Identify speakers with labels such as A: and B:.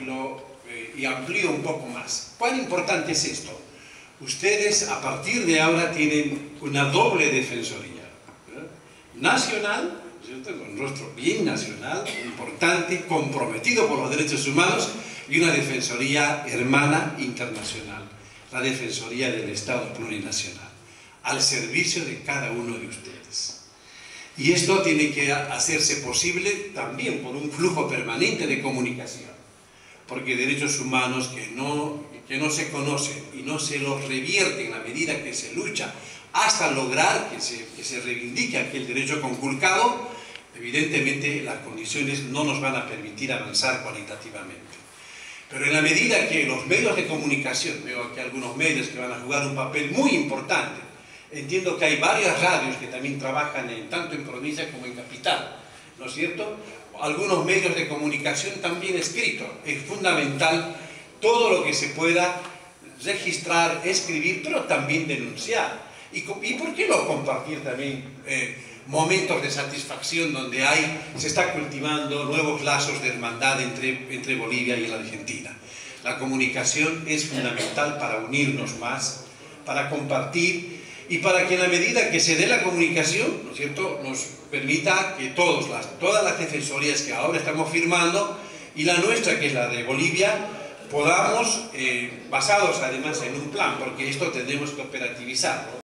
A: y amplío un poco más. ¿Cuán importante es esto? Ustedes a partir de ahora tienen una doble defensoría, ¿verdad? Nacional, ¿cierto? Con rostro bien nacional, importante, comprometido por los derechos humanos, y una defensoría hermana internacional, la Defensoría del Estado Plurinacional, al servicio de cada uno de ustedes. Y esto tiene que hacerse posible también por un flujo permanente de comunicación, porque derechos humanos que no se conocen y no se los revierte en la medida que se lucha hasta lograr que se reivindique aquel derecho conculcado, evidentemente las condiciones no nos van a permitir avanzar cualitativamente. Pero en la medida que los medios de comunicación, veo aquí algunos medios que van a jugar un papel muy importante, entiendo que hay varias radios que también trabajan tanto en provincia como en capital, ¿no es cierto? Algunos medios de comunicación también escritos. Es fundamental todo lo que se pueda registrar, escribir, pero también denunciar. ¿Y por qué no compartir también momentos de satisfacción donde se está cultivando nuevos lazos de hermandad entre Bolivia y la Argentina? La comunicación es fundamental para unirnos más, para compartir y para que en la medida que se dé la comunicación, ¿no es cierto?, nos permita que todas las defensorías que ahora estamos firmando y la nuestra, que es la de Bolivia, podamos, basados además en un plan, porque esto tendremos que operativizar, ¿no?